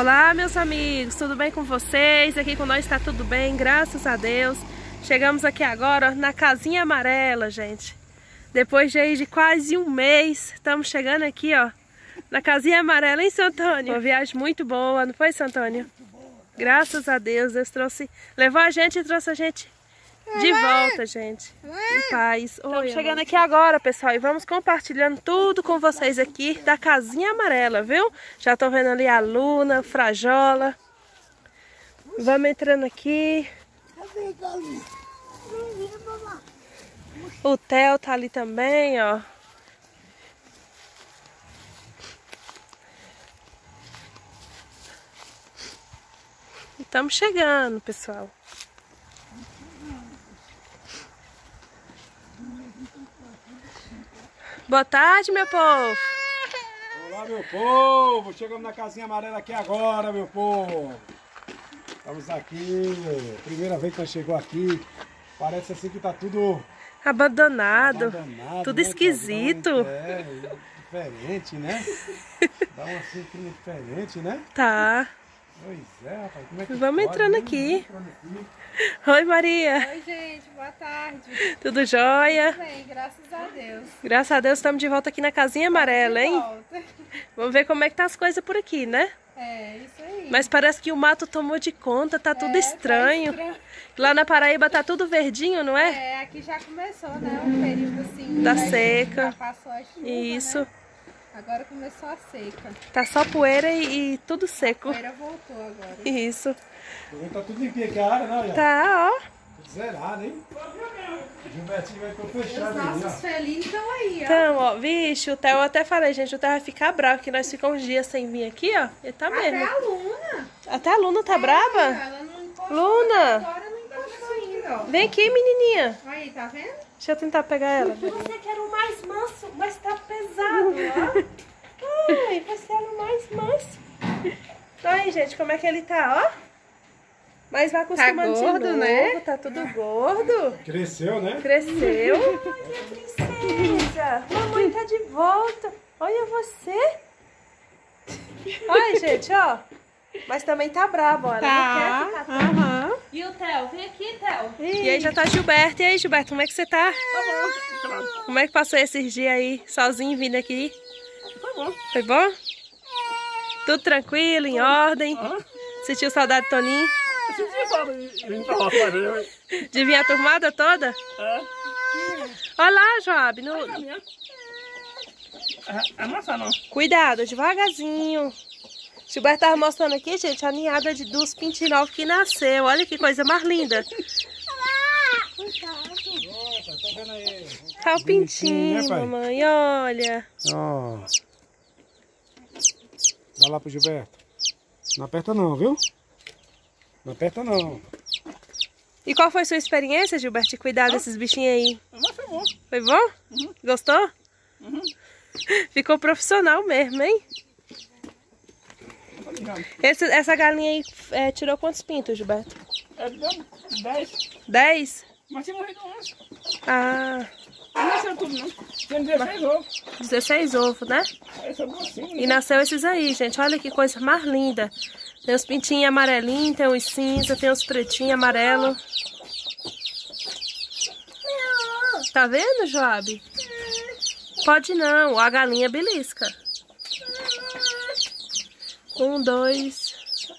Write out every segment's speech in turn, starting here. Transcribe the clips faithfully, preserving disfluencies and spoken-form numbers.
Olá, meus amigos, tudo bem com vocês? Aqui com nós está tudo bem, graças a Deus. Chegamos aqui agora na Casinha Amarela, gente. Depois de, aí, de quase um mês, estamos chegando aqui, ó, na Casinha Amarela, hein, seu Antônio? Uma viagem muito boa, não foi, seu Antônio? Graças a Deus, Deus trouxe, levou a gente e trouxe a gente de volta, gente, em paz. Estamos chegando aqui agora, pessoal, e vamos compartilhando tudo com vocês aqui da Casinha Amarela, viu? Já estão vendo ali a Luna, a Frajola. Vamos entrando aqui. O Theo tá ali também, ó. Estamos chegando, pessoal. Boa tarde, meu povo. Olá, meu povo. Chegamos na Casinha Amarela aqui agora, meu povo. Estamos aqui. Primeira vez que nós chegamos aqui. Parece assim que tá tudo Abandonado. abandonado, Tudo né? esquisito. É, diferente, né? Dá um assim, clima diferente, né? Tá. Pois é, rapaz. Como é que Vamos pode, entrando né? aqui. Vamos entrando aqui. Oi, Maria. Oi, gente, boa tarde. Tudo jóia? Tudo bem, graças a Deus. Graças a Deus estamos de volta aqui na Casinha Amarela, hein? Volta. Vamos ver como é que tá as coisas por aqui, né? É, isso aí. Mas parece que o mato tomou de conta, tá tudo É, estranho. tá estranho. Lá na Paraíba tá tudo verdinho, não é? É, aqui já começou, né? Um período assim. Da né, seca. Já passou a chuva, Isso. né? Agora começou a seca. Tá só poeira e, e tudo seco. A poeira voltou agora. Isso. Tá tudo limpinho aqui a área, não, já? Tá, ó. Tudo zerado, hein? Gilbertinho vai todo Os fechado aí, nossos ó. felinos estão aí, ó. Então, ó, vixe, o Theo, eu até falei, gente, o Theo vai ficar bravo, que nós ficamos uns dias sem vir aqui, ó. Ele tá Até mesmo. a Luna. Até a Luna tá brava? Ela não encostou. Luna. Agora não encostou ainda, ó. Vem aqui, menininha. Aí, tá vendo? Deixa eu tentar pegar ela. Você quer o mais manso, mas tá pesado, ó. Ai, você era o mais manso. Então aí, gente, como é que ele tá, ó? Mas vai acostumando Tá gordo, de novo, né? tá tudo gordo. Cresceu, né? Cresceu. Olha, princesa. Mamãe tá de volta. Olha você. Olha, gente, ó. Mas também tá brava, ó. Ela não quer ficar tão... Aham. E o Theo? Vem aqui, Theo. E aí já tá Gilberto. E aí, Gilberto, como é que você tá? Como é que passou esses dias aí, sozinho, vindo aqui? Foi bom. Foi bom? Tudo tranquilo, em ordem? Sentiu saudade do Toninho? De vir a turmada toda? É. Olha lá, Joab. No... É massa não. Cuidado, devagarzinho. Gilberto tava mostrando aqui, gente, a ninhada de, dos pintinhos novos que nasceu. Olha que coisa mais linda. Tá o pintinho, né, pai? mamãe, olha. Ó. Vai lá pro Gilberto. Não aperta não, viu? Não aperta não. E qual foi a sua experiência, Gilberto, de cuidar desses bichinhos aí? Mas foi bom. Foi bom? Uhum. Gostou? Uhum. Ficou profissional mesmo, hein? Esse, essa galinha aí é, tirou quantos pintos, Gilberto? É, deu dez. Dez? Mas tinha morrido onze. Ah, Não nasceu tudo, não. Tinha dezesseis ovos. dezesseis ovos, né? Aí sobrou cinco. E nasceu esses aí, gente. Olha que coisa mais linda. Tem os pintinhos amarelinhos, tem os cinza, tem os pretinhos amarelos. Tá vendo, Joab? Pode não, a galinha belisca. Um, dois.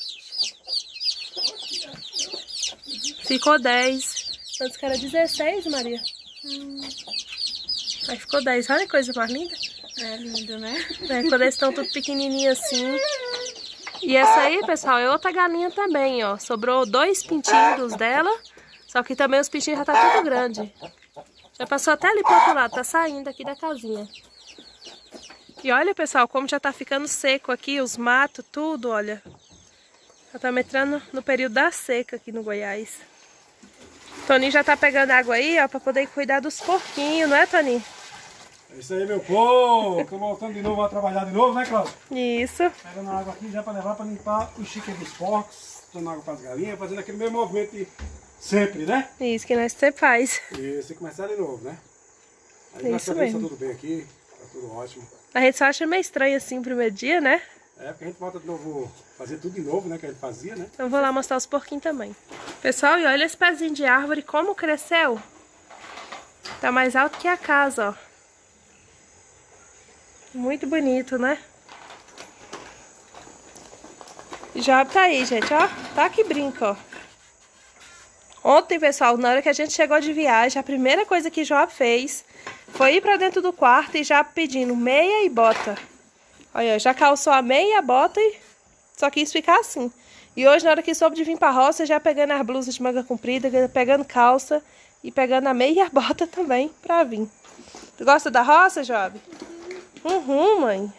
Ficou dez. Antes que era dezesseis, Maria. Hum. Aí ficou dez. Olha que coisa mais linda. É lindo, né? É, quando eles estão tudo pequenininhos assim. E essa aí, pessoal, é outra galinha também, ó. Sobrou dois pintinhos dela. Só que também os pintinhos já tá tudo grande. Já passou até ali pro outro lado. Tá saindo aqui da casinha. E olha, pessoal, como já tá ficando seco aqui, os matos, tudo, olha. Já estamos entrando no período da seca aqui no Goiás. Toninho já tá pegando água aí, ó, pra poder cuidar dos porquinhos, não é, Toninho? É isso aí, meu povo. Tô voltando de novo a trabalhar de novo, né, Cláudio? Isso. Pegando água aqui já pra levar pra limpar os chiqueiros dos porcos. Tomando água pras galinhas, fazendo aquele mesmo movimento de sempre, né? Isso que nós sempre faz. Isso, e começar de novo, né? Aí É na isso cabeça mesmo. tá tudo bem aqui, tá tudo ótimo. A gente só acha meio estranho assim o primeiro dia, né? É, porque a gente volta de novo, fazer tudo de novo, né? Que a gente fazia, né? Então vou lá mostrar os porquinhos também. Pessoal, e olha esse pezinho de árvore como cresceu. Tá mais alto que a casa, ó. Muito bonito, né? Job tá aí, gente, ó. Tá que brinca, ó. Ontem, pessoal, na hora que a gente chegou de viagem, a primeira coisa que Job fez foi ir pra dentro do quarto e já pedindo meia e bota. Olha, já calçou a meia e a bota e só quis ficar assim. E hoje, na hora que soube de vir pra roça, já pegando as blusas de manga comprida, pegando calça e pegando a meia e a bota também pra vir. Tu gosta da roça, Job? Uhum, mãe.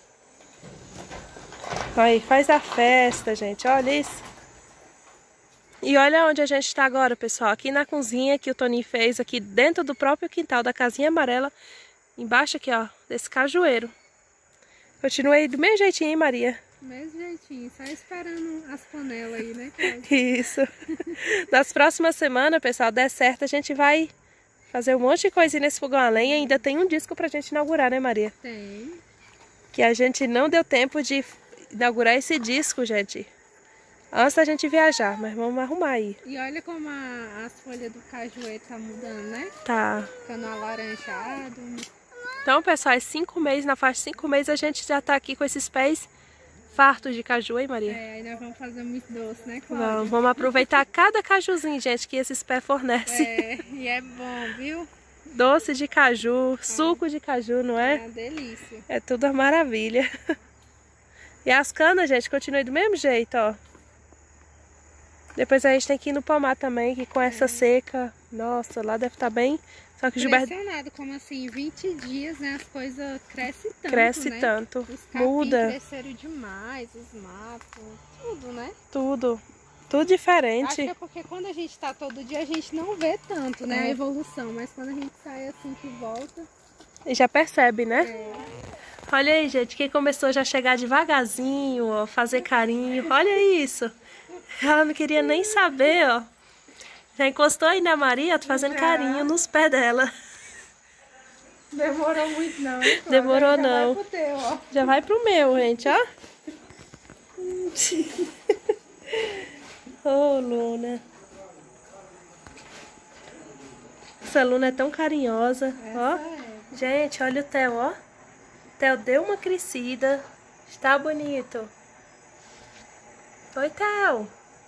Aí, faz a festa, gente. Olha isso. E olha onde a gente está agora, pessoal. Aqui na cozinha que o Toninho fez, aqui dentro do próprio quintal da casinha amarela. Embaixo aqui, ó, desse cajueiro. Continuei do mesmo jeitinho, hein, Maria? Do mesmo jeitinho, só esperando as panelas aí, né, Cláudia? Isso. Nas próximas semanas, pessoal, der certo, a gente vai fazer um monte de coisinha nesse fogão a lenha. Ainda tem um disco pra gente inaugurar, né, Maria? Tem. Que a gente não deu tempo de inaugurar esse disco, gente. Antes da gente viajar, mas vamos arrumar aí. E olha como a, as folhas do cajueiro tá mudando, né? Tá. Ficando alaranjado. Então, pessoal, cinco meses, na faixa de cinco meses, a gente já tá aqui com esses pés fartos de caju, hein, Maria? É, aí nós vamos fazer muito doce, né, Cláudia? Vamos, vamos aproveitar cada cajuzinho, gente, que esses pés fornecem. É, e é bom, viu? Doce de caju, ah. suco de caju, não é? É uma delícia. É tudo uma maravilha. E as canas, gente, continuam do mesmo jeito, ó. Depois a gente tem que ir no pomar também, que com essa é. seca, nossa, lá deve estar bem. Só que o Gilberto... Impressionado como assim, em vinte dias, né, as coisas crescem tanto, Cresce né? tanto, os muda. cresceram demais, os matos, tudo, né? Tudo, tudo diferente. Acho que é porque quando a gente tá todo dia, a gente não vê tanto, né, é. a evolução. Mas quando a gente sai assim que volta... E já percebe, né? É. Olha aí, gente, quem começou já a chegar devagarzinho, ó, fazer carinho, olha isso. Ela não queria nem saber, ó. Já encostou aí na Maria, tô fazendo carinho nos pés dela. Demorou muito não, hein? Demorou já não. Vai pro teu, ó. Já vai pro meu, gente, ó. Ô, oh, Luna. Essa Luna é tão carinhosa, Essa ó. É. Gente, olha o Theo, ó. O Theo deu uma crescida. Está bonito. Oi, Theo.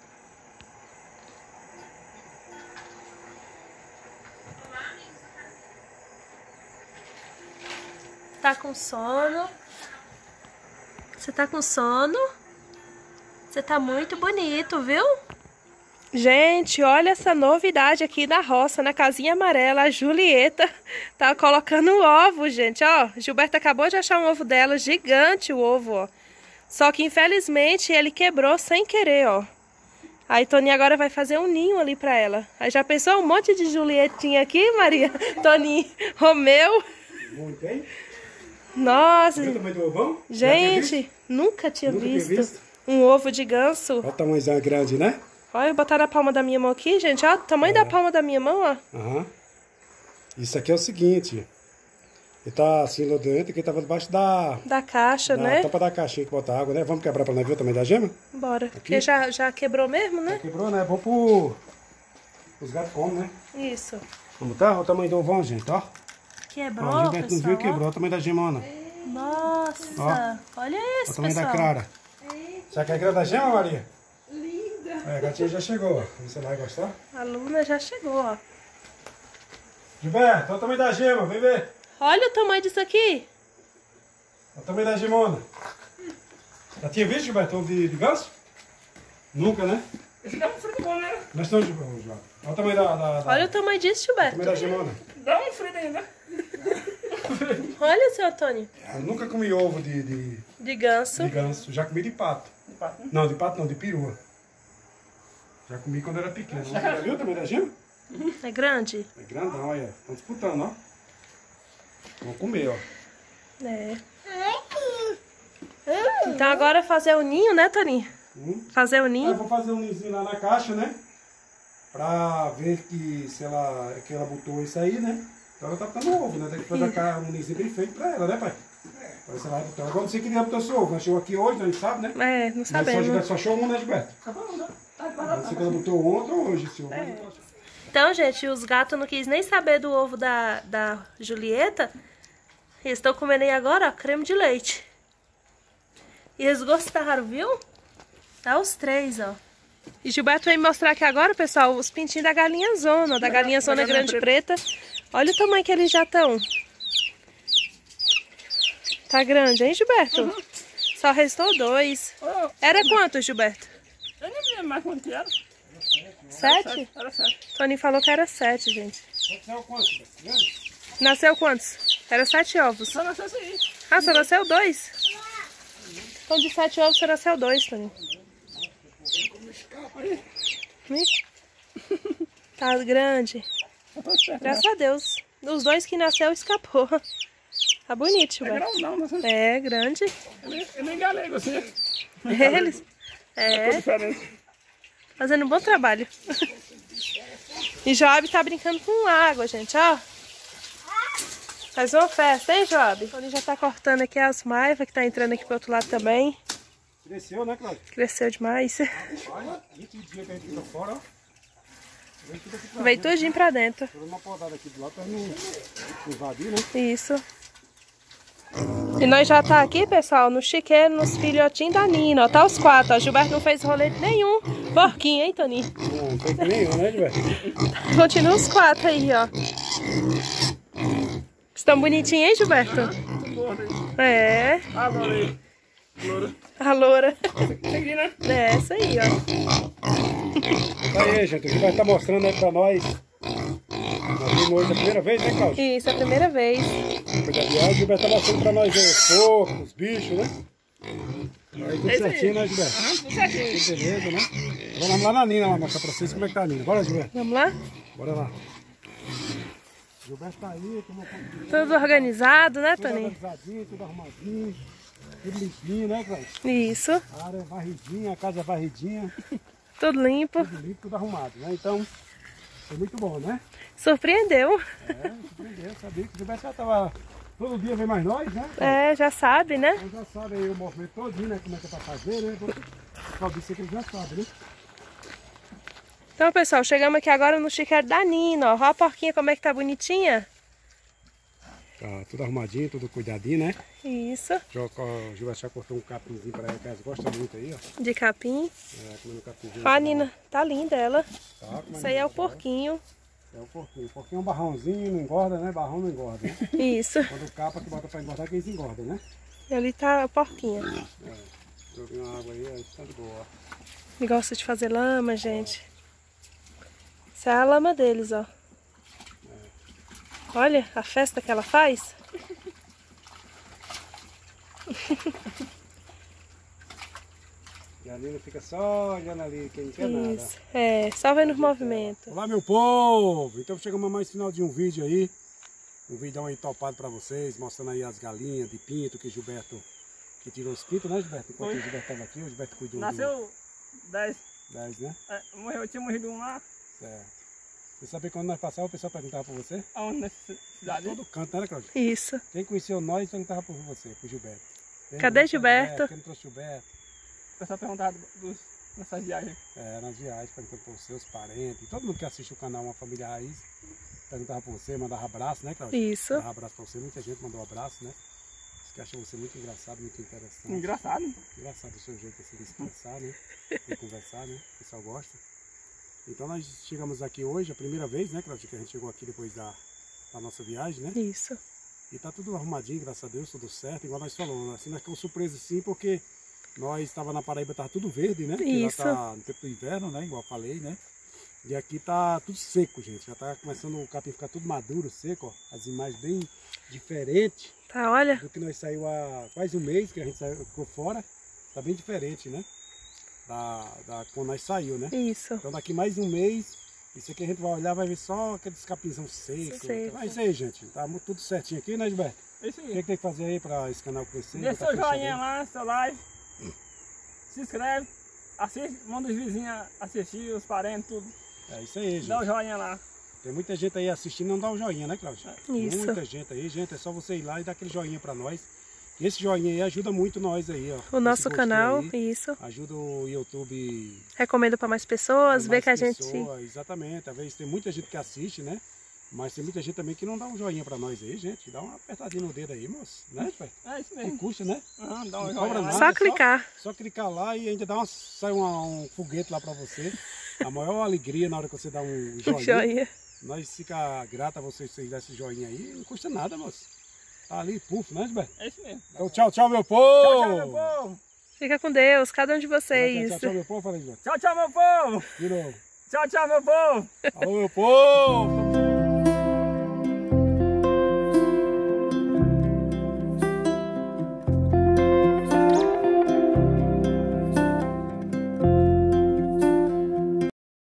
Tá com sono? Você tá com sono? Você tá muito bonito, viu? Gente, olha essa novidade aqui na roça, na casinha amarela. A Julieta tá colocando um ovo, gente, ó. Gilberto acabou de achar um ovo dela, gigante o ovo, ó. Só que infelizmente ele quebrou sem querer, ó. Aí Toninho agora vai fazer um ninho ali pra ela. Aí já pensou um monte de Julietinha aqui, Maria? Toninho, Romeu. Muito, hein? Nossa. Viu o tamanho do ovão? Gente, nunca tinha nunca visto, tinha visto um ovo de ganso. Olha o tamanho grande, né? Olha, eu botar na palma da minha mão aqui, gente. Olha o tamanho é. da palma da minha mão, ó. Aham. Isso aqui é o seguinte. Ele tá assim lá dentro, que ele tava debaixo da... Da caixa, da né? tampa da caixinha que bota água, né? Vamos quebrar pra nós ver o tamanho da gema? Bora. Aqui. Porque já, já quebrou mesmo, né? Já quebrou, né? É bom pro... os gatos comem, né? Isso. Como tá? Olha o tamanho do ovão, gente, ó. Quebrou, ó, o Gilberto pessoal. não viu, quebrou. Olha o tamanho da gemona. Nossa. Ó. Olha isso, Olha o tamanho pessoal. da clara. Será que é a clara da gema, Maria? Linda. É, a gatinha já chegou, ó. Você vai gostar? A Luna já chegou, ó. Gilberto, olha o tamanho da gema, vem ver. Olha o tamanho disso aqui. Olha o tamanho da gemona. Já tinha visto, Gilberto, ovo de, de ganso? Nunca, né? Esse dá um frito bom, né? Nós estamos de boa, João. Olha o tamanho da... da, da Olha o tamanho disso, o tamanho da Gilberto. gemona. Dá um frito ainda. Olha, seu Antônio. Eu nunca comi ovo de, de, De ganso. de ganso. Já comi de pato. De pato, né? Não, de pato não, de perua. Já comi quando era pequeno. Já viu o tamanho da gema? É grande? É grandão, olha. Estão disputando, ó. Vamos comer, ó. É. Então agora fazer o ninho, né, Toninho? Hum? Fazer o Aí eu ninho. vou fazer um ninhozinho lá na caixa, né? Pra ver que se ela, que ela botou isso aí, né? Então ela tá botando ovo, né? Tem que fazer um ninhozinho bem feito pra ela, né, pai? Aí você vai botar. Agora você queria botar seu ovo. Nós chegou aqui hoje, a gente sabe, né? É, não Mas sabemos. só, só achou um, né, Gilberto? Você que ela botou ontem ou hoje esse ovo? É. Então, gente, os gatos não quis nem saber do ovo da, da Julieta. Eles estão comendo aí agora, ó, creme de leite. E eles gostaram, viu? Tá os três, ó. E Gilberto veio mostrar aqui agora, pessoal, os pintinhos da galinha zona, ó, da galinha zona grande preta. Olha o tamanho que eles já estão. Tá grande, hein, Gilberto? Uhum. Só restou dois. Oh, era quanto, Gilberto? Eu nem lembro mais quanto que era. Sete? Era sete. Toninho falou que era sete, gente. Nasceu quantos? Nasceu quantos? Era sete ovos. Só nasceu isso aí. Ah, só nasceu dois? Então de sete ovos só nasceu dois, Toninho. Tá grande. Graças a Deus. Os dois que nasceu escapou. Tá bonito, Gilberto. É grande, não, é grande. Eu nem galego assim. Eles? É. Fazendo um bom trabalho. E Joab tá brincando com água, gente, ó. Faz uma festa, hein, Joab? Ele já tá cortando aqui as maivas, que tá entrando aqui pro outro lado também. Cresceu, né, Cláudio? Cresceu demais. Olha, vinte dias que a gente fica fora, ó. Veio tudinho pra dentro. Tô dando uma podada aqui do lado pra não invadir, né? Isso. E nós já tá aqui, pessoal, no chiqueiro, nos filhotinhos da Nina, ó. Tá os quatro, ó. Gilberto não fez rolete nenhum. Porquinho, hein, Toninho? Não, não fez nenhum, né, Gilberto? Continua os quatro aí, ó. Estão bonitinhos, hein, Gilberto? É. Ah, valeu. Loura. A loura. Aqui, né? É, essa aí, ó. Aí, gente, o Gilberto tá mostrando aí pra nós. Nós vimos hoje a primeira vez, né, Cláudio? Isso, é a primeira vez. Depois da viagem, o Gilberto tá mostrando pra nós os porcos, os bichos, né? Aí tudo certinho, né, Gilberto? Aham, tudo certinho. Tudo beleza, né? Agora vamos lá na Nina, lá mostrar pra vocês como é que tá a Nina. Bora, Gilberto? Vamos lá? Bora lá. O Gilberto tá aí, tomou conta de Tudo organizado, né, tudo Toninho? organizadinho, tudo arrumadinho, tudo limpinho, né, Cláudio? Isso. A área é varridinha, a casa é varridinha, Tudo limpo. tudo limpo, tudo arrumado, né? Então, foi muito bom, né? Surpreendeu. É, surpreendeu, sabia que o Gilberto já tava... Todo dia vem mais nós, né? É, já sabe, né? Então já sabe aí o movimento todinho, né? Como é que é pra fazer, né? O Claudio disse que ele já sabe, né? Então, pessoal, chegamos aqui agora no chiqueiro da Nina, ó. Olha a porquinha como é que tá bonitinha. Tá tudo arrumadinho, tudo cuidadinho, né? Isso. O Gilberto já cortou um capinzinho pra ela, que elas gostam muito aí, ó. De capim. É, comendo capinzinho. Ó, a Nina, tá linda ela. Tá, comendo Isso aí é o capim. porquinho. É o porquinho. O porquinho é um barrãozinho, não engorda, né? Barrão não engorda, né? Isso. Quando o capa que bota pra engordar, que eles engordam, né? E ali tá a porquinha. É. Joguei uma água aí, aí tá de boa, ó. E gosta de fazer lama, gente. Essa é a lama deles, ó. Olha a festa que ela faz. E a Nina fica só olhando ali, quem não quer nada. Isso. É, só vendo os movimentos. Olá, meu povo! Então chegamos a mais final de um vídeo aí. Um vídeo aí topado pra vocês, mostrando aí as galinhas de pinto que Gilberto, que tirou os pintos, né, Gilberto? Enquanto Foi. o Gilberto estava aqui, o Gilberto cuidou Nasceu dez. do dez, né? É, morreu, tinha morrido um lá. Certo. Você sabe quando nós passávamos, o pessoal perguntava por você? Aonde nessa cidade? Todo canto, né, Cláudio? Isso. Quem conheceu nós perguntava por você, por Gilberto. Quem Cadê não trouxe Gilberto? Quem não trouxe Gilberto? O pessoal perguntava dos, nessas viagens. É, nas viagens, perguntando por seus parentes. Todo mundo que assiste o canal Uma Família Raiz perguntava por você, mandava abraço, né, Cláudio? Isso. Mandava abraço pra você, muita gente mandou abraço, né? Diz que achou você muito engraçado, muito interessante. Engraçado. Engraçado o seu jeito assim, de expressar, né? De conversar, né? O pessoal gosta. Então nós chegamos aqui hoje, a primeira vez, né, Cláudia, que a gente chegou aqui depois da, da nossa viagem, né? Isso. E tá tudo arrumadinho, graças a Deus, tudo certo, igual nós falamos. Assim, nós ficamos surpresos sim, porque nós estava na Paraíba, tava tudo verde, né? Porque Isso. lá tá no tempo do inverno, né? Igual eu falei, né? E aqui tá tudo seco, gente. Já tá começando o capim ficar tudo maduro, seco, ó. As imagens bem diferentes Tá, olha. do que nós saiu há quase um mês, que a gente saiu, ficou fora. Tá bem diferente, né? Da, da quando nós saiu, né? Isso. Então daqui mais um mês, isso aqui a gente vai olhar, vai ver só aqueles capinzão secos. Seco. Mas é isso aí, gente. Tá tudo certinho aqui, né, Gilberto? É isso O que, aí. que tem que fazer aí para esse canal crescer? Deixa botar seu aquele joinha aí? lá, seu like. Se inscreve. Assiste, manda os vizinhos assistir, os parentes, tudo. É isso aí, gente. Dá o joinha lá. Tem muita gente aí assistindo e não dá o joinha, né, Cláudia? Isso. Muita gente aí, gente. É só você ir lá e dar aquele joinha para nós. Esse joinha aí ajuda muito nós aí, ó. O nosso canal, aí, isso. Ajuda o YouTube. Recomendo para mais pessoas, ver que a gente... Pessoa, exatamente, às vezes tem muita gente que assiste, né? Mas tem muita gente também que não dá um joinha pra nós aí, gente. Dá uma apertadinha no dedo aí, moço. Né, pai? É isso mesmo. Não custa, né? Uhum, dá uma Não cobra joinha. nada, Só clicar. Só, só clicar lá e ainda dá uma, sai uma, um foguete lá pra você. A maior alegria na hora que você dá um joinha. Joinha. Nós fica grata a vocês se vocês derem esse joinha aí. Não custa nada, moço. Tá ali, puf, né, Gilberto? É isso mesmo. Então, tchau, tchau, meu povo! Tchau, tchau, meu povo! Fica com Deus, cada um de vocês. Tchau, tchau, meu povo. Fala aí, Gilberto. Tchau, tchau, meu povo! De novo. Tchau, tchau, meu povo! Alô, meu povo!